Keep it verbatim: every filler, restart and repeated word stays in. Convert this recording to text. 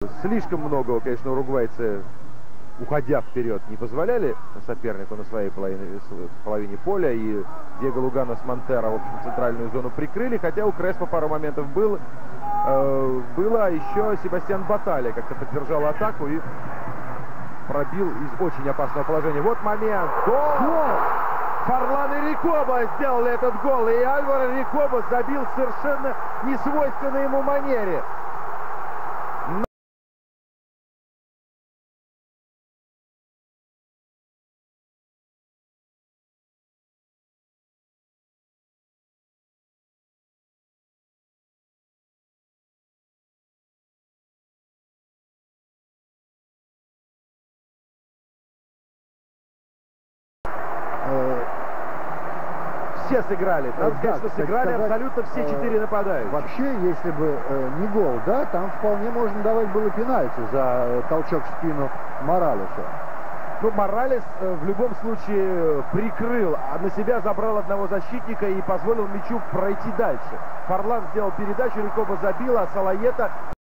Слишком многого, конечно, уругвайцы, уходя вперед, не позволяли сопернику на своей половине, половине поля. И Диего Лугано с Монтеро, в общем, центральную зону прикрыли. Хотя у Креспо пару моментов был, э, было. А еще Себастьян Батале как-то поддержал атаку и пробил из очень опасного положения. Вот момент. Гол! Фарлан и Рикоба сделали этот гол. И Альваро Рикоба забил в совершенно несвойственной ему манере. Все сыграли. Надо сказать, что сыграли сказать, абсолютно все четыре нападающих. Вообще, если бы э, не гол, да, там вполне можно давать было пенальти за э, толчок в спину Моралеса. Ну, Моралес э, в любом случае прикрыл, а на себя забрал одного защитника и позволил мячу пройти дальше. Фарлан сделал передачу, Рикоба забил, а Салаета